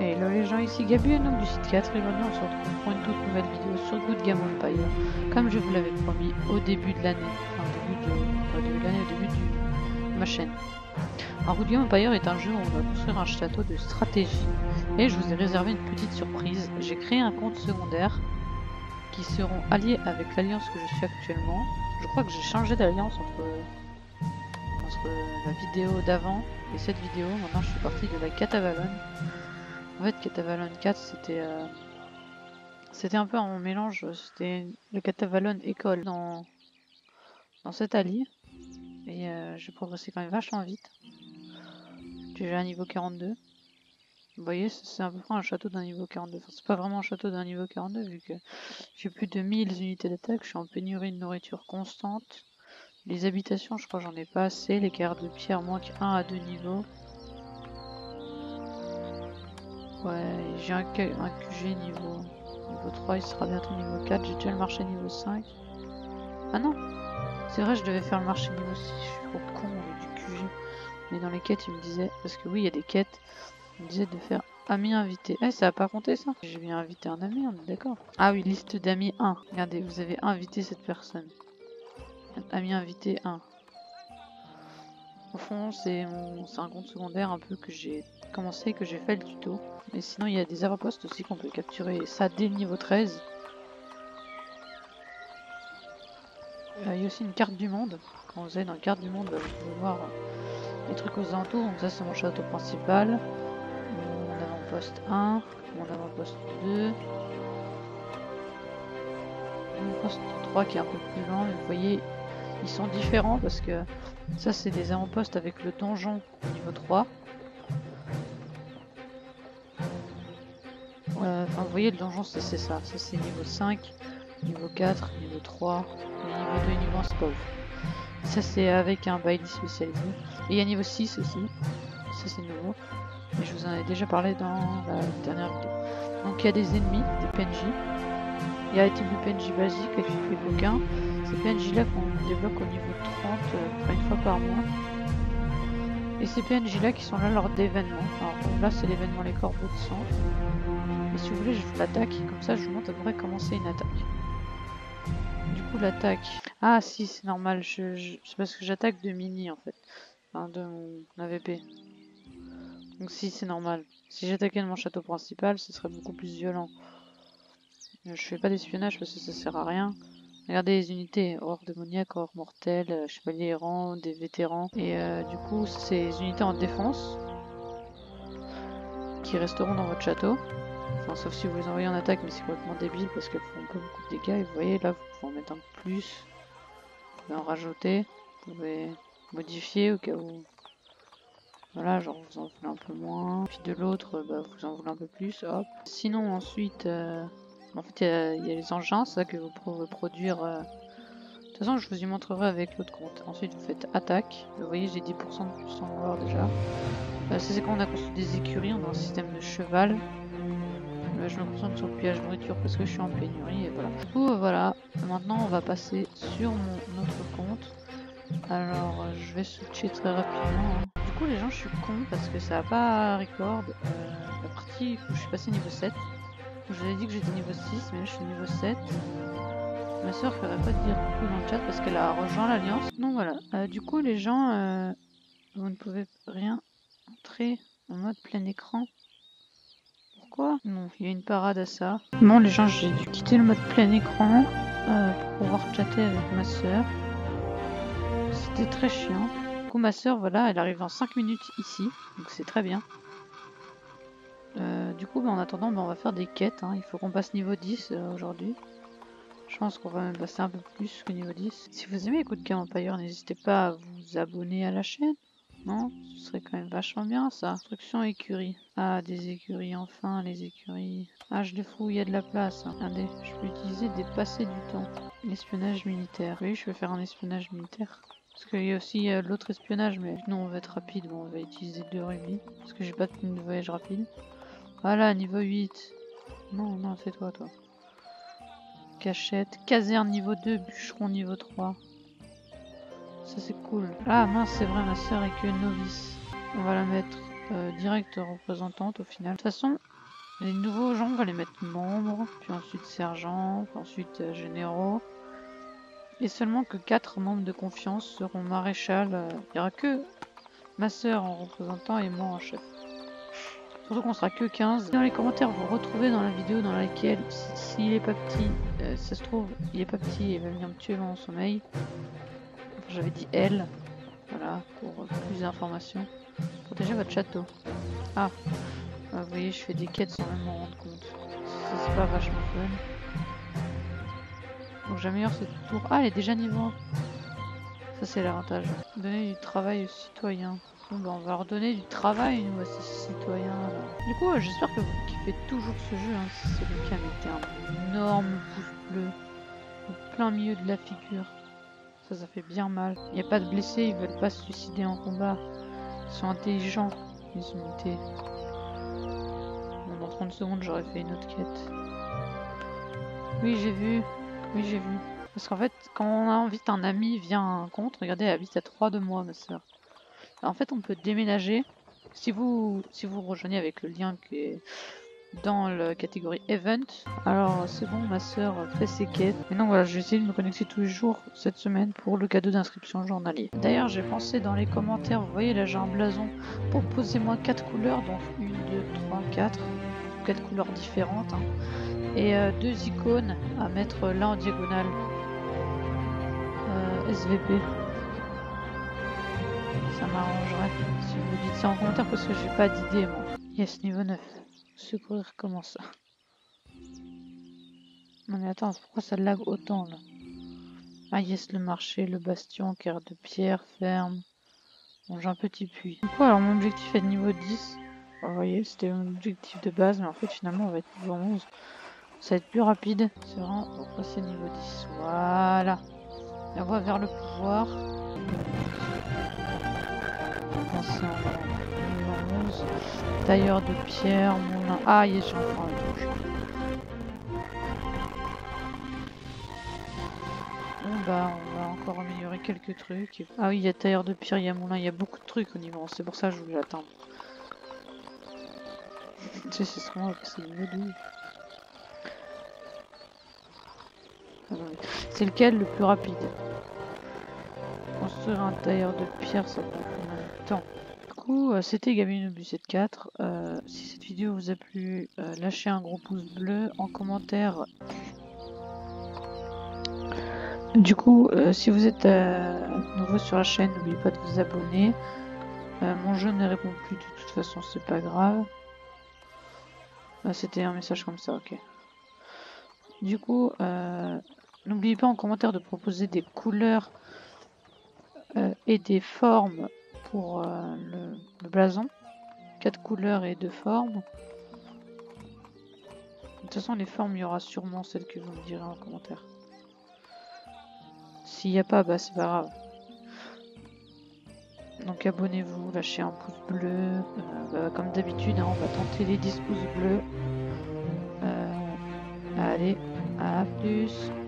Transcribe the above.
Et là les gens, ici Gabi, donc du site 4, et maintenant on se retrouve pour une toute nouvelle vidéo sur Good Game Empire. Comme je vous l'avais promis au début de l'année, enfin au début de l'année, au début de ma chaîne. Alors Good Game Empire est un jeu où on va construire un château de stratégie. Et je vous ai réservé une petite surprise, j'ai créé un compte secondaire qui seront alliés avec l'alliance que je suis actuellement. Je crois que j'ai changé d'alliance entre la vidéo d'avant et cette vidéo. Maintenant je suis parti de la Catavalon. En fait, Catavalon 4, c'était un peu un mélange, c'était le Catavalon école dans cet allié. Et j'ai progressé quand même vachement vite. J'ai déjà un niveau 42. Vous voyez, c'est à peu près un château d'un niveau 42. Enfin, c'est pas vraiment un château d'un niveau 42 vu que j'ai plus de 1000 unités d'attaque. Je suis en pénurie de nourriture constante. Les habitations, je crois j'en ai pas assez. Les carrières de pierre manquent 1 à 2 niveaux. Ouais, j'ai un QG niveau 3, il sera bientôt niveau 4. J'ai déjà le marché niveau 5. Ah non, c'est vrai, je devais faire le marché niveau 6. Je suis trop con avec du QG. Mais dans les quêtes, il me disait, parce que oui, il y a des quêtes, il me disait de faire ami invité. Eh, ça a pas compté ça? J'ai bien invité un ami, on est d'accord. Ah oui, liste d'amis 1. Regardez, vous avez invité cette personne. Ami invité 1. Au fond, c'est un compte secondaire un peu que j'ai commencé, que j'ai fait le tuto. Mais sinon, il y a des avant-postes aussi qu'on peut capturer. Ça dès le niveau 13. Il y a aussi une carte du monde. Quand vous allez dans la carte du monde, vous pouvez voir les trucs aux alentours. Donc ça, c'est mon château principal. Mon avant-poste 1. Mon avant-poste 2. Mon poste 3 qui est un peu plus lent. Mais vous voyez, ils sont différents parce que ça, c'est des avant-postes avec le donjon niveau 3. Enfin, vous voyez, le donjon, c'est ça. Ça, c'est niveau 5, niveau 4, niveau 3, et niveau 2 niveau 1, c'est pas ouf. Ça, c'est avec un bailey spécialisé. Et il y a niveau 6 aussi. Ça, c'est nouveau. Mais je vous en ai déjà parlé dans la dernière vidéo. Donc, il y a des ennemis, des PNJ. Il y a les types de PNJ basiques, les coquins. Ces PNJ là qu'on débloque au niveau 30, une fois par mois. Et ces PNJ là qui sont là lors d'événements. Alors là, c'est l'événement les corbeaux de sang. Et si vous voulez, je vous l'attaque, comme ça je vous montre à peu près comment c'est une attaque. Du coup, l'attaque... Ah si, c'est normal, c'est parce que j'attaque de mini en fait. Enfin, de mon AVP. Donc si, c'est normal. Si j'attaquais de mon château principal, ce serait beaucoup plus violent. Je fais pas d'espionnage parce que ça sert à rien. Regardez les unités, hors démoniaque, hors mortel, chevalier errant, des vétérans. Et du coup, c'est les unités en défense qui resteront dans votre château. Enfin, sauf si vous les envoyez en attaque, mais c'est complètement débile parce qu'elles font pas beaucoup de dégâts. Et vous voyez, là, vous pouvez en mettre un plus. Vous pouvez en rajouter. Vous pouvez modifier au cas où. Voilà, genre vous en voulez un peu moins. Puis de l'autre, bah, vous en voulez un peu plus. Hop. Sinon, ensuite, en fait, il y a les engins, ça que vous pouvez produire. De toute façon, je vous y montrerai avec l'autre compte. Ensuite, vous faites attaque. Vous voyez, j'ai 10% de plus en gloire déjà. Ça, c'est quand on a construit des écuries, on a un système de cheval. Je me concentre sur le pillage nourriture parce que je suis en pénurie et voilà. Du coup voilà, maintenant on va passer sur mon autre compte. Alors je vais switcher très rapidement. Hein. Du coup les gens je suis con parce que ça n'a pas record la partie où je suis passé niveau 7. Je vous avais dit que j'étais niveau 6 mais là je suis niveau 7. Ma soeur ferait pas de dire coucou dans le chat parce qu'elle a rejoint l'alliance. Donc voilà, du coup les gens, vous ne pouvez rien entrer en mode plein écran. Pourquoi? Non, il y a une parade à ça. Bon les gens, j'ai dû quitter le mode plein écran pour pouvoir chatter avec ma soeur. C'était très chiant. Du coup ma soeur, voilà, elle arrive en 5 minutes ici, donc c'est très bien. Du coup, en attendant, on va faire des quêtes. Hein. Il faut qu'on passe niveau 10 aujourd'hui. Je pense qu'on va même passer un peu plus que niveau 10. Si vous aimez Good Game Empire, n'hésitez pas à vous abonner à la chaîne. Non, ce serait quand même vachement bien ça. Instruction écurie. Ah, des écuries, enfin les écuries. Ah, je les fous, il y a de la place. Hein. Regardez, je peux utiliser des passés du temps. L'espionnage militaire. Oui, je vais faire un espionnage militaire. Parce qu'il y a aussi l'autre espionnage, mais nous on va être rapide. Bon, on va utiliser 2 rubis. Parce que j'ai pas de tenue de voyage rapide. Voilà, niveau 8. Non, non, c'est toi, toi. Cachette. Caserne niveau 2, bûcheron niveau 3. Ça c'est cool. Ah mince, c'est vrai, ma soeur est que novice. On va la mettre direct représentante au final. De toute façon, les nouveaux gens, on va les mettre membres, puis ensuite sergents, puis ensuite généraux. Et seulement que 4 membres de confiance seront maréchal. Il n'y aura que ma sœur en représentant et moi en chef. Surtout qu'on sera que 15. Dans les commentaires, vous retrouvez dans la vidéo dans laquelle, s'il est pas petit, ça se trouve, il est pas petit et il va venir me tuer dans mon sommeil. Enfin, j'avais dit elle, voilà, pour plus d'informations. Protégez votre château. Ah, vous voyez, je fais des quêtes sans même m'en rendre compte. C'est pas vachement fun. Donc j'améliore cette tour. Ah, elle est déjà niveau 1. Ça, c'est l'avantage. Donner du travail aux citoyens. Bon, bah, on va redonner du travail, nous, à ces citoyens. Là. Du coup, j'espère que vous kiffez toujours ce jeu. Hein. Si c'est le cas, mettez un énorme pouce bleu au plein milieu de la figure. Ça fait bien mal. Il n'y a pas de blessés, ils veulent pas se suicider en combat. Ils sont intelligents, les unités. Bon, dans 30 secondes, j'aurais fait une autre quête. Oui, j'ai vu. Oui, j'ai vu. Parce qu'en fait, quand on invite un ami via un compte, regardez, elle habite à 3 de moi, ma soeur. En fait, on peut déménager. Si vous rejoignez avec le lien qui est dans la catégorie Event, alors c'est bon, ma soeur fait ses quêtes. Et donc voilà, je vais essayer de me connecter tous les jours cette semaine pour le cadeau d'inscription journalier. D'ailleurs, j'ai pensé dans les commentaires, vous voyez là j'ai un blason, proposez-moi 4 couleurs, donc 1, 2, 3, 4. 4 couleurs différentes. Hein. Et 2 icônes à mettre là en diagonale. SVP. Ça m'arrangerait si vous me dites ça en commentaire parce que j'ai pas d'idée moi. Yes, niveau 9. Secourir comment ça? Non mais attends, pourquoi ça lag autant là? Ah yes, le marché, le bastion, carré de pierre, ferme. Bon, j'ai un petit puits. Du coup, alors mon objectif est de niveau 10. Vous voyez, c'était mon objectif de base, mais en fait finalement on va être niveau 11. Ça va être plus rapide. C'est vraiment pour passer niveau 10. Voilà. La voie vers le pouvoir. Avancer en niveau 11. Tailleur de pierre, moulin. Ah yes, j'ai enfin un touche. Bon bah on va encore améliorer quelques trucs. Ah oui, il y a tailleur de pierre, il y a moulin, il y a beaucoup de trucs au niveau 11. C'est pour ça que je voulais l'atteindre. Tu sais, c'est ce qu'on va passer niveau 12. C'est lequel le plus rapide? Construire un tailleur de pierre, ça prend combien de temps? Du coup, c'était Gaminobus 74. Si cette vidéo vous a plu, lâchez un gros pouce bleu en commentaire. Du coup, si vous êtes nouveau sur la chaîne, n'oubliez pas de vous abonner. Mon jeu ne répond plus de toute façon, c'est pas grave. C'était un message comme ça, ok. Du coup, n'oubliez pas en commentaire de proposer des couleurs et des formes pour le blason. 4 couleurs et 2 formes. De toute façon, les formes, il y aura sûrement celles que vous me direz en commentaire. S'il n'y a pas, bah c'est pas grave. Donc abonnez-vous, lâchez un pouce bleu. Comme d'habitude, hein, on va tenter les 10 pouces bleus. Allez, à plus.